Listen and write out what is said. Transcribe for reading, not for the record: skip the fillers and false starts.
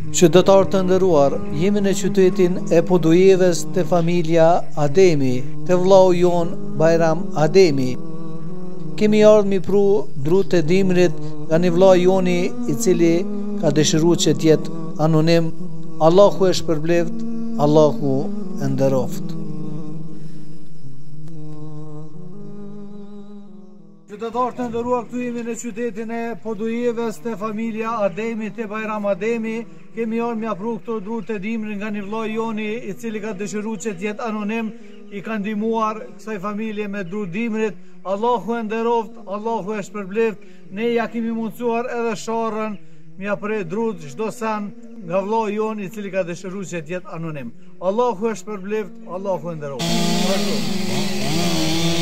Qytetarë të nderuar, jemi në qytetin e Podujeves të familja Ademi, të vllau jon Bajram Ademi. Kemi ardhur mi pru drut e dimrit nga një vllau joni i cili ka dëshiruar që të jetë anonim. Allahu e shpërbleft, Allahu e nderoft. Qytetarë të nderuar, këtu jemi në qytetin e Podujeves të familja Ademi të Bajram Ademi. Kemi ardhur mi apru këto drut e dimrit nga një vllai joni i cili ka dëshiruar që të jetë anonim, i ka ndihmuar kësaj familje me drut dimrit. Allahu e nderoft, Allahu e shpërbleft. Ne ja kemi mundsuar edhe sharrën mi apre drut çdo sen nga vllai jon i cili ka dëshiruar që të jetë anonim. Allahu e shpërbleft, Allahu e nderoft.